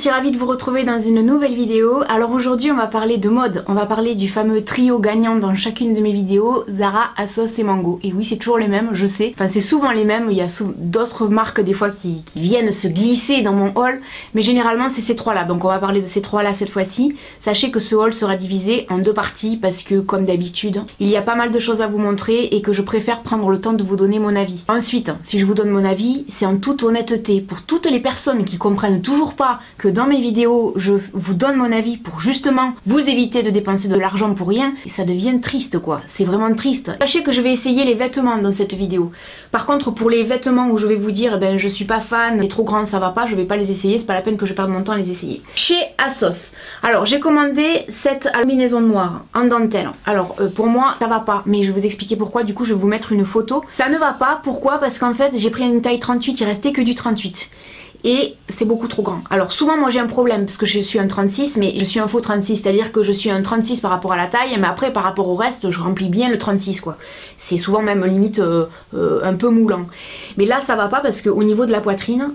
suis ravie de vous retrouver dans une nouvelle vidéo. Alors aujourd'hui on va parler de mode, on va parler du fameux trio gagnant dans chacune de mes vidéos, Zara, ASOS et Mango. Et oui, c'est toujours les mêmes, je sais, enfin c'est souvent les mêmes, il y a d'autres marques des fois qui viennent se glisser dans mon haul, mais généralement c'est ces trois là, donc on va parler de ces trois là cette fois-ci. Sachez que ce haul sera divisé en deux parties parce que comme d'habitude, il y a pas mal de choses à vous montrer et que je préfère prendre le temps de vous donner mon avis. Ensuite, si je vous donne mon avis, c'est en toute honnêteté pour toutes les personnes qui comprennent toujours pas que dans mes vidéos je vous donne mon avis pour justement vous éviter de dépenser de l'argent pour rien, et ça devient triste quoi, c'est vraiment triste. Sachez que je vais essayer les vêtements dans cette vidéo. Par contre pour les vêtements où je vais vous dire ben je suis pas fan, c'est trop grand, ça va pas, je vais pas les essayer, c'est pas la peine que je perde mon temps à les essayer. Chez ASOS, alors j'ai commandé cette combinaison noire en dentelle. Alors pour moi ça va pas, mais je vais vous expliquer pourquoi, du coup je vais vous mettre une photo. Ça ne va pas, pourquoi? Parce qu'en fait j'ai pris une taille 38, il restait que du 38. Et c'est beaucoup trop grand. Alors souvent moi j'ai un problème parce que je suis un 36 mais je suis un faux 36, c'est-à-dire que je suis un 36 par rapport à la taille, mais après par rapport au reste je remplis bien le 36 quoi. C'est souvent même limite un peu moulant. Mais là ça va pas parce qu'au niveau de la poitrine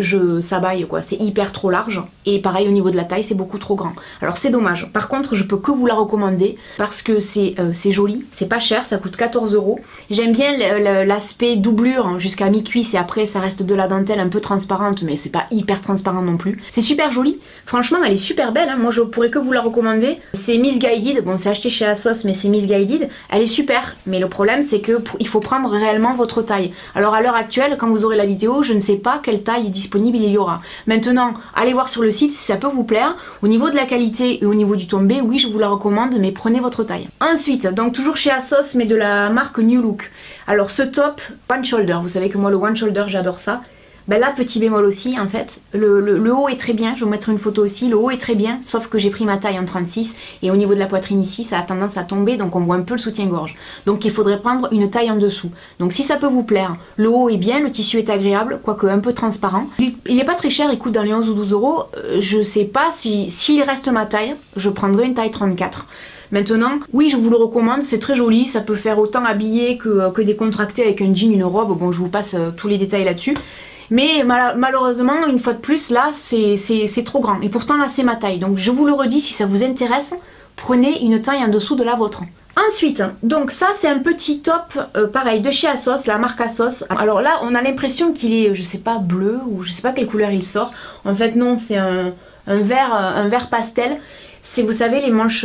ça baille quoi, c'est hyper trop large, et pareil au niveau de la taille c'est beaucoup trop grand. Alors c'est dommage, par contre je peux que vous la recommander parce que c'est joli, c'est pas cher, ça coûte 14 €. J'aime bien l'aspect doublure jusqu'à mi-cuisse et après ça reste de la dentelle un peu transparente, mais c'est pas hyper transparent non plus. C'est super joli, franchement elle est super belle, hein. Moi je pourrais que vous la recommander. C'est Missguided, bon c'est acheté chez ASOS mais c'est Missguided, elle est super, mais le problème c'est que il faut prendre réellement votre taille. Alors à l'heure actuelle quand vous aurez la vidéo je ne sais pas quelle taille disponible il y aura. Maintenant allez voir sur le site si ça peut vous plaire. Au niveau de la qualité et au niveau du tombé, oui je vous la recommande, mais prenez votre taille. Ensuite, donc toujours chez ASOS mais de la marque New Look. Alors ce top one shoulder, vous savez que moi le one shoulder j'adore ça. Ben là, petit bémol aussi, en fait, le haut est très bien, je vais vous mettre une photo aussi, le haut est très bien, sauf que j'ai pris ma taille en 36, et au niveau de la poitrine ici, ça a tendance à tomber, donc on voit un peu le soutien-gorge. Donc il faudrait prendre une taille en dessous. Donc si ça peut vous plaire, le haut est bien, le tissu est agréable, quoique un peu transparent. Il n'est pas très cher, il coûte dans les 11 ou 12 €, je sais pas s'il reste ma taille, je prendrai une taille 34. Maintenant, oui je vous le recommande, c'est très joli, ça peut faire autant habillé que décontracté avec un jean, une robe, bon je vous passe tous les détails là-dessus. Mais malheureusement, une fois de plus, là, c'est trop grand. Et pourtant, là, c'est ma taille. Donc, je vous le redis, si ça vous intéresse, prenez une taille en dessous de la vôtre. Ensuite, donc ça, c'est un petit top, pareil, de chez ASOS, la marque ASOS. Alors là, on a l'impression qu'il est, je sais pas, bleu, ou je sais pas quelle couleur il sort. En fait, non, c'est un vert pastel. C'est, vous savez, les manches,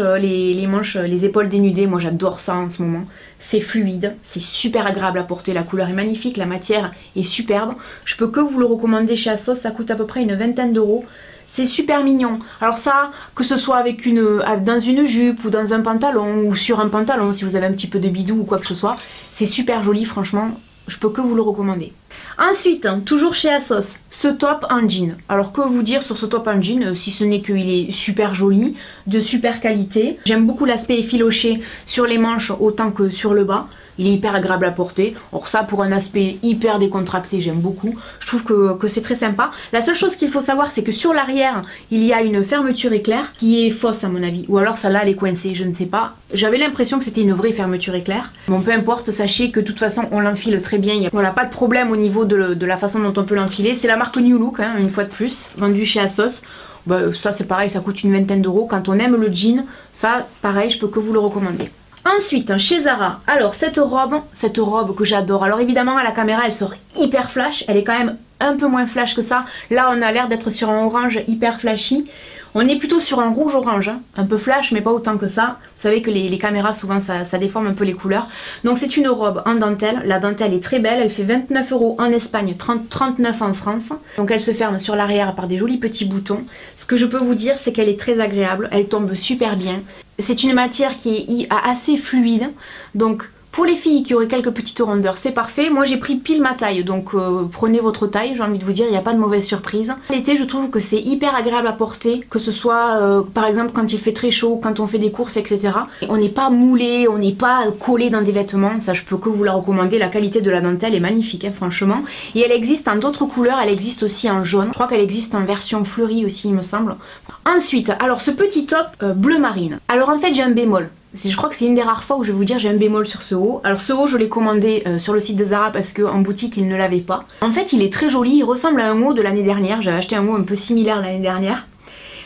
les épaules dénudées, moi j'adore ça en ce moment. C'est fluide, c'est super agréable à porter, la couleur est magnifique, la matière est superbe. Je peux que vous le recommander chez ASOS, ça coûte à peu près une vingtaine d'euros. C'est super mignon. Alors ça, que ce soit avec dans une jupe ou dans un pantalon ou sur un pantalon, si vous avez un petit peu de bidou ou quoi que ce soit, c'est super joli, franchement, je peux que vous le recommander. Ensuite, toujours chez ASOS, ce top en jean. Alors que vous dire sur ce top en jean, si ce n'est qu'il est super joli, de super qualité. J'aime beaucoup l'aspect effiloché sur les manches autant que sur le bas. Il est hyper agréable à porter. Or ça, pour un aspect hyper décontracté, j'aime beaucoup. Je trouve que c'est très sympa. La seule chose qu'il faut savoir, c'est que sur l'arrière, il y a une fermeture éclair qui est fausse à mon avis. Ou alors celle-là, elle est coincée, je ne sais pas. J'avais l'impression que c'était une vraie fermeture éclair. Bon, peu importe, sachez que de toute façon, on l'enfile très bien. On n'a pas de problème au niveau de la façon dont on peut l'enfiler. C'est la marque New Look, hein, une fois de plus, vendue chez ASOS. Bah, ça, c'est pareil, ça coûte une vingtaine d'euros. Quand on aime le jean, ça, pareil, je peux que vous le recommander. Ensuite, chez Zara, alors cette robe que j'adore, alors évidemment à la caméra elle sort hyper flash, elle est quand même un peu moins flash que ça, là on a l'air d'être sur un orange hyper flashy. On est plutôt sur un rouge-orange, hein. Un peu flash mais pas autant que ça. Vous savez que les caméras souvent ça déforme un peu les couleurs. Donc c'est une robe en dentelle, la dentelle est très belle, elle fait 29 € en Espagne, 39 en France. Donc elle se ferme sur l'arrière par des jolis petits boutons. Ce que je peux vous dire c'est qu'elle est très agréable, elle tombe super bien. C'est une matière qui est assez fluide, donc pour les filles qui auraient quelques petites rondeurs, c'est parfait. Moi j'ai pris pile ma taille, donc prenez votre taille, j'ai envie de vous dire, il n'y a pas de mauvaise surprise. L'été je trouve que c'est hyper agréable à porter, que ce soit par exemple quand il fait très chaud, quand on fait des courses, etc. On n'est pas moulé, on n'est pas collé dans des vêtements, ça je peux que vous la recommander, la qualité de la dentelle est magnifique hein, franchement. Et elle existe en d'autres couleurs, elle existe aussi en jaune, je crois qu'elle existe en version fleurie aussi il me semble. Ensuite, alors ce petit top bleu marine, alors en fait j'ai un bémol. Je crois que c'est une des rares fois où je vais vous dire j'ai un bémol sur ce haut. Alors ce haut je l'ai commandé sur le site de Zara parce qu'en boutique il ne l'avait pas. En fait il est très joli, il ressemble à un haut de l'année dernière. J'avais acheté un haut un peu similaire l'année dernière.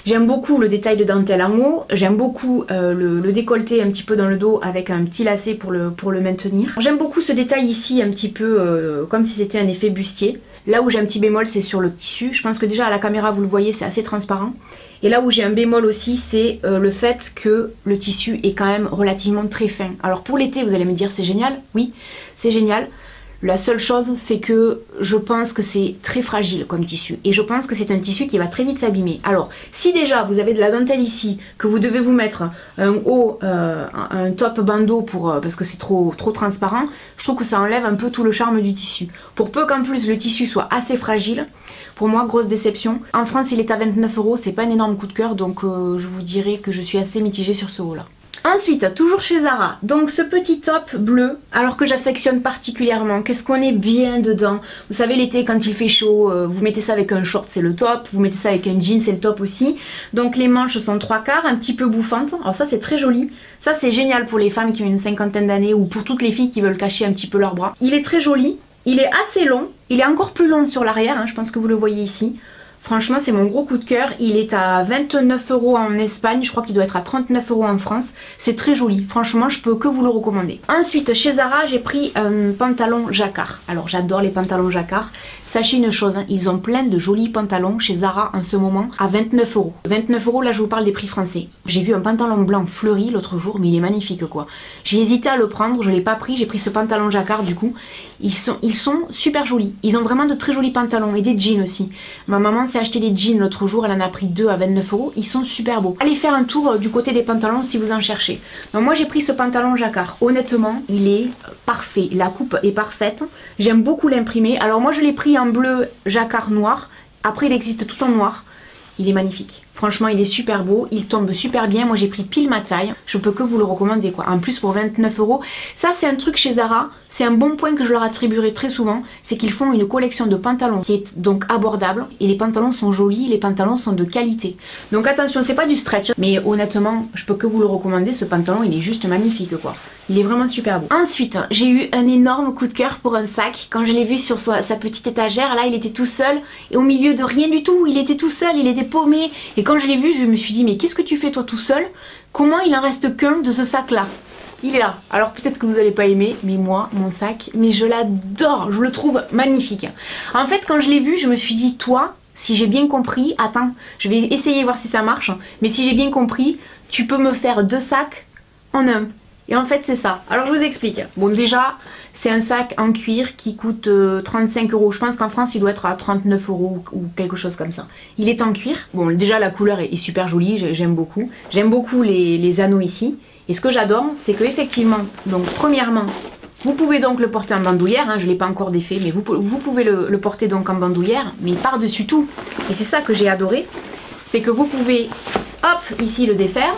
J'aime beaucoup le détail de dentelle en haut, j'aime beaucoup le décolleté un petit peu dans le dos avec un petit lacet pour le maintenir. J'aime beaucoup ce détail ici un petit peu comme si c'était un effet bustier. Là où j'ai un petit bémol c'est sur le tissu, je pense que déjà à la caméra vous le voyez c'est assez transparent. Et là où j'ai un bémol aussi c'est le fait que le tissu est quand même relativement très fin. Alors pour l'été vous allez me dire c'est génial, oui c'est génial. La seule chose c'est que je pense que c'est très fragile comme tissu et je pense que c'est un tissu qui va très vite s'abîmer. Alors si déjà vous avez de la dentelle ici, que vous devez vous mettre un haut, un top bandeau parce que c'est trop transparent, je trouve que ça enlève un peu tout le charme du tissu. Pour peu qu'en plus le tissu soit assez fragile, pour moi grosse déception. En France il est à 29 €, c'est pas un énorme coup de cœur donc je vous dirais que je suis assez mitigée sur ce haut là. Ensuite, toujours chez Zara, donc ce petit top bleu, alors que j'affectionne particulièrement, qu'est-ce qu'on est bien dedans. Vous savez l'été quand il fait chaud, vous mettez ça avec un short c'est le top, vous mettez ça avec un jean c'est le top aussi. Donc les manches sont 3/4, un petit peu bouffantes, alors ça c'est très joli. Ça c'est génial pour les femmes qui ont une cinquantaine d'années ou pour toutes les filles qui veulent cacher un petit peu leurs bras. Il est très joli, il est assez long, il est encore plus long sur l'arrière, hein, je pense que vous le voyez ici. Franchement c'est mon gros coup de cœur, il est à 29 € en Espagne, je crois qu'il doit être à 39 € en France. C'est très joli, franchement je peux que vous le recommander. Ensuite chez Zara j'ai pris un pantalon jacquard. Alors j'adore les pantalons jacquard. Sachez une chose, hein, ils ont plein de jolis pantalons chez Zara en ce moment à 29 €. 29 € là je vous parle des prix français. J'ai vu un pantalon blanc fleuri l'autre jour mais il est magnifique quoi. J'ai hésité à le prendre, je l'ai pas pris, j'ai pris ce pantalon jacquard du coup. Ils sont super jolis, ils ont vraiment de très jolis pantalons et des jeans aussi. Ma maman s'est acheté des jeans l'autre jour, elle en a pris 2 à 29 €, ils sont super beaux. Allez faire un tour du côté des pantalons si vous en cherchez. Donc moi j'ai pris ce pantalon jacquard, honnêtement il est parfait, la coupe est parfaite, j'aime beaucoup l'imprimer. Alors moi je l'ai pris en bleu jacquard noir, après il existe tout en noir, il est magnifique. Franchement il est super beau, il tombe super bien, moi j'ai pris pile ma taille, je peux que vous le recommander quoi. En plus pour 29 €, ça c'est un truc chez Zara, c'est un bon point que je leur attribuerai très souvent, c'est qu'ils font une collection de pantalons qui est donc abordable et les pantalons sont jolis, les pantalons sont de qualité. Donc attention c'est pas du stretch, mais honnêtement je peux que vous le recommander, ce pantalon il est juste magnifique quoi. Il est vraiment super beau. Ensuite, j'ai eu un énorme coup de cœur pour un sac. Quand je l'ai vu sur sa petite étagère, là il était tout seul et au milieu de rien du tout, il était tout seul, il était paumé. Et quand je l'ai vu, je me suis dit mais qu'est-ce que tu fais toi tout seul? Comment il en reste qu'un de ce sac là? Il est là. Alors peut-être que vous n'allez pas aimer, mais moi, mon sac, mais je l'adore, je le trouve magnifique. En fait, quand je l'ai vu, je me suis dit toi, si j'ai bien compris, attends, je vais essayer voir si ça marche, mais si j'ai bien compris, tu peux me faire 2 sacs en un. Et en fait c'est ça. Alors je vous explique. Bon déjà c'est un sac en cuir qui coûte 35 €. Je pense qu'en France il doit être à 39 € ou quelque chose comme ça. Il est en cuir. Bon déjà la couleur est super jolie, j'aime beaucoup. J'aime beaucoup les anneaux ici. Et ce que j'adore c'est que effectivement, donc premièrement, vous pouvez donc le porter en bandoulière, hein, je ne l'ai pas encore défait, mais vous pouvez le porter donc en bandoulière, mais par-dessus tout, et c'est ça que j'ai adoré, c'est que vous pouvez hop ici le défaire.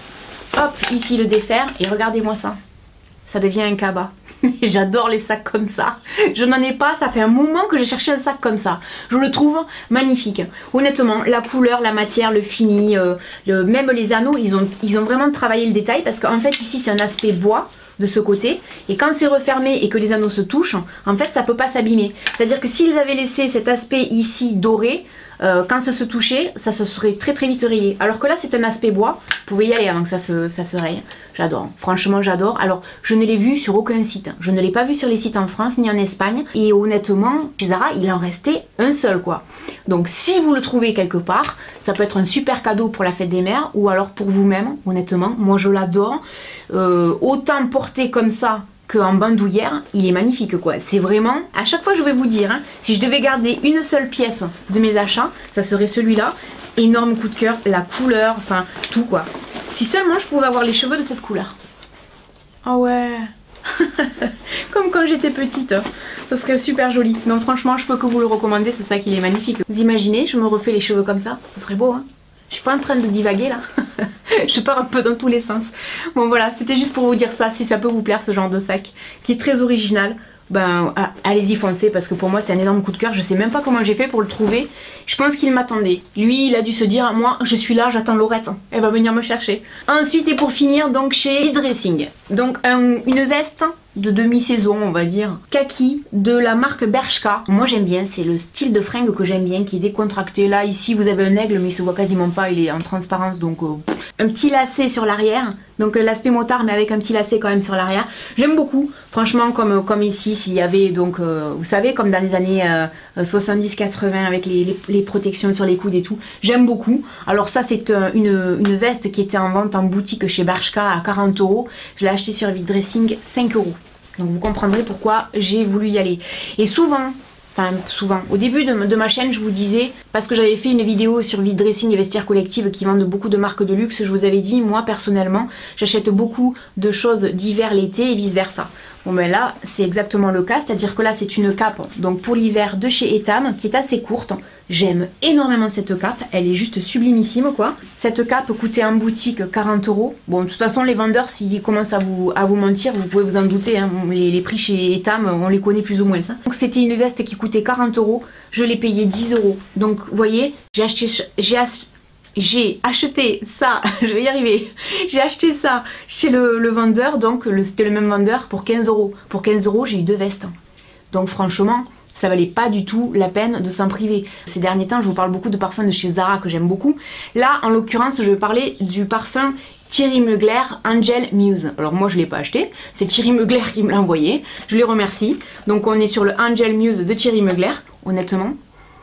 Hop, ici le défaire et regardez-moi ça. Ça devient un cabas. J'adore les sacs comme ça. Je n'en ai pas, ça fait un moment que j'ai cherché un sac comme ça. Je le trouve magnifique. Honnêtement, la couleur, la matière, le fini, même les anneaux, ils ont vraiment travaillé le détail parce qu'en fait ici c'est un aspect bois de ce côté et quand c'est refermé et que les anneaux se touchent, en fait ça peut pas s'abîmer. C'est à dire que s'ils avaient laissé cet aspect ici doré, quand ça se touchait, ça se serait très vite rayé. Alors que là c'est un aspect bois, vous pouvez y aller avant que ça se raye. J'adore, franchement j'adore. Alors je ne l'ai vu sur aucun site, je ne l'ai pas vu sur les sites en France ni en Espagne. Et honnêtement, chez Zara il en restait un seul quoi. Donc si vous le trouvez quelque part, ça peut être un super cadeau pour la fête des mères ou alors pour vous-même, honnêtement. Moi je l'adore, autant porter comme ça qu'en bandoulière, il est magnifique quoi. C'est vraiment, à chaque fois je vais vous dire, hein, si je devais garder une seule pièce de mes achats, ça serait celui-là. Énorme coup de cœur, la couleur, enfin tout quoi. Si seulement je pouvais avoir les cheveux de cette couleur. Ah ouais. Comme quand j'étais petite, ça serait super joli. Donc franchement je peux que vous le recommander, c'est ça qu'il est magnifique. Vous imaginez, je me refais les cheveux comme ça, ça serait beau hein. Je suis pas en train de divaguer là. Je pars un peu dans tous les sens. Bon voilà, c'était juste pour vous dire ça, si ça peut vous plaire ce genre de sac qui est très original. Ben allez-y foncez parce que pour moi c'est un énorme coup de cœur. Je sais même pas comment j'ai fait pour le trouver. Je pense qu'il m'attendait. Lui il a dû se dire moi je suis là, j'attends Laurette, elle va venir me chercher. Ensuite et pour finir donc chez Dressing. Donc une veste de demi-saison, on va dire. Kaki de la marque Bershka. Moi j'aime bien, c'est le style de fringue que j'aime bien, qui est décontracté. Là ici vous avez un aigle mais il se voit quasiment pas, il est en transparence, donc un petit lacet sur l'arrière. Donc l'aspect motard mais avec un petit lacet quand même sur l'arrière. J'aime beaucoup, franchement, comme ici, s'il y avait donc, vous savez, comme dans les années 70-80 avec les protections sur les coudes et tout. J'aime beaucoup. Alors ça c'est une veste qui était en vente en boutique chez Bershka à 40 €. Je l'ai acheté sur Vic Dressing 5 €. Donc vous comprendrez pourquoi j'ai voulu y aller. Et souvent, au début de ma chaîne, je vous disais, parce que j'avais fait une vidéo sur Vide Dressing et Vestiaire Collective qui vendent beaucoup de marques de luxe, je vous avais dit, moi personnellement, j'achète beaucoup de choses d'hiver l'été et vice versa. Bon ben là, c'est exactement le cas, c'est-à-dire que là c'est une cape, donc pour l'hiver de chez Etam, qui est assez courte. J'aime énormément cette cape, elle est juste sublimissime quoi. Cette cape coûtait en boutique 40 €. Bon, de toute façon, les vendeurs, s'ils commencent à vous mentir, vous pouvez vous en douter, hein. Les prix chez Etam, on les connaît plus ou moins. Ça. Donc c'était une veste qui coûtait 40 €, je l'ai payé 10 €. Donc vous voyez, j'ai acheté ça, je vais y arriver, j'ai acheté ça chez le vendeur, donc c'était le même vendeur pour 15 €. Pour 15 € j'ai eu 2 vestes. Donc franchement, ça valait pas du tout la peine de s'en priver. Ces derniers temps, je vous parle beaucoup de parfums de chez Zara que j'aime beaucoup. Là, en l'occurrence, je vais parler du parfum Thierry Mugler Angel Muse. Alors moi je l'ai pas acheté, c'est Thierry Mugler qui me l'a envoyé, je les remercie. Donc on est sur le Angel Muse de Thierry Mugler. Honnêtement,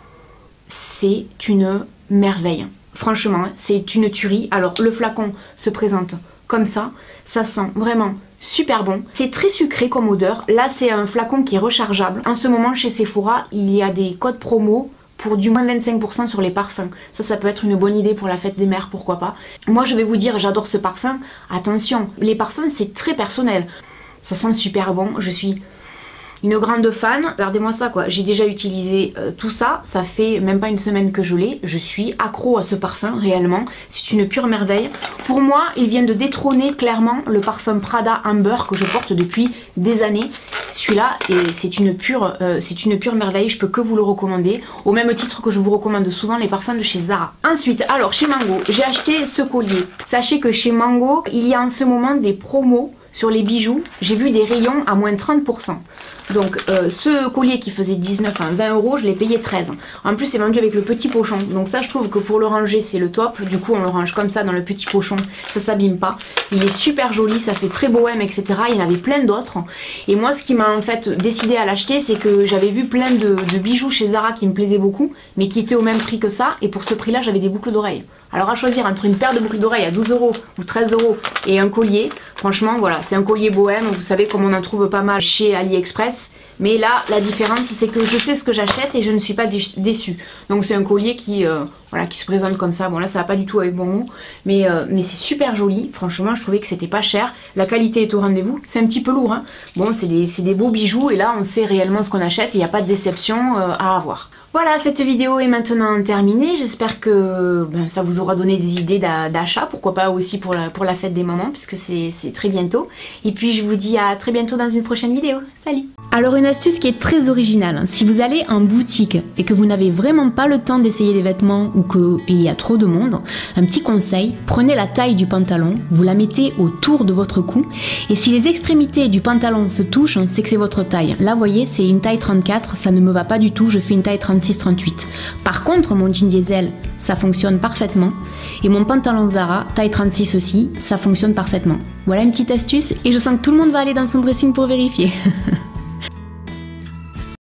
c'est une merveille. Franchement, c'est une tuerie. Alors le flacon se présente comme ça sent vraiment super bon. C'est très sucré comme odeur. Là c'est un flacon qui est rechargeable. En ce moment chez Sephora, il y a des codes promo pour du moins 25% sur les parfums. Ça peut être une bonne idée pour la fête des mères, pourquoi pas. Moi je vais vous dire, j'adore ce parfum. Attention, les parfums c'est très personnel. Ça sent super bon, je suis une grande fan. Regardez-moi ça quoi, j'ai déjà utilisé tout ça, ça fait même pas une semaine que je l'ai. Je suis accro à ce parfum réellement, c'est une pure merveille. Pour moi, il vient de détrôner clairement le parfum Prada Amber que je porte depuis des années. Celui-là, c'est une pure merveille, je peux que vous le recommander. Au même titre que je vous recommande souvent les parfums de chez Zara. Ensuite, alors chez Mango, j'ai acheté ce collier. Sachez que chez Mango, il y a en ce moment des promos sur les bijoux. J'ai vu des rayons à moins 30%. Donc ce collier qui faisait 19 à 20 €, je l'ai payé 13. En plus c'est vendu avec le petit pochon. Donc ça je trouve que pour le ranger c'est le top. Du coup on le range comme ça dans le petit pochon. Ça s'abîme pas. Il est super joli, ça fait très bohème etc. Il y en avait plein d'autres. Et moi ce qui m'a en fait décidé à l'acheter, c'est que j'avais vu plein de bijoux chez Zara qui me plaisaient beaucoup. Mais qui étaient au même prix que ça. Et pour ce prix là j'avais des boucles d'oreilles. Alors à choisir entre une paire de boucles d'oreilles à 12 € ou 13 € et un collier. Franchement voilà, c'est un collier bohème. Vous savez comme on en trouve pas mal chez AliExpress. Mais là, la différence, c'est que je sais ce que j'achète et je ne suis pas déçue. Donc c'est un collier qui se présente comme ça. Bon là, ça va pas du tout avec mon mot, mais c'est super joli. Franchement, je trouvais que c'était pas cher. La qualité est au rendez-vous. C'est un petit peu lourd, hein. Bon, c'est des beaux bijoux et là, on sait réellement ce qu'on achète et il n'y a pas de déception à avoir. Voilà, cette vidéo est maintenant terminée. J'espère que ça vous aura donné des idées d'achat. Pourquoi pas aussi pour la fête des mamans, puisque c'est très bientôt. Et puis je vous dis à très bientôt dans une prochaine vidéo. Salut! Alors une astuce qui est très originale, si vous allez en boutique et que vous n'avez vraiment pas le temps d'essayer des vêtements ou qu'il y a trop de monde, un petit conseil, prenez la taille du pantalon, vous la mettez autour de votre cou et si les extrémités du pantalon se touchent, c'est que c'est votre taille. Là vous voyez c'est une taille 34, ça ne me va pas du tout, je fais une taille 36-38. Par contre mon jean diesel, ça fonctionne parfaitement et mon pantalon Zara, taille 36 aussi, ça fonctionne parfaitement. Voilà une petite astuce et je sens que tout le monde va aller dans son dressing pour vérifier.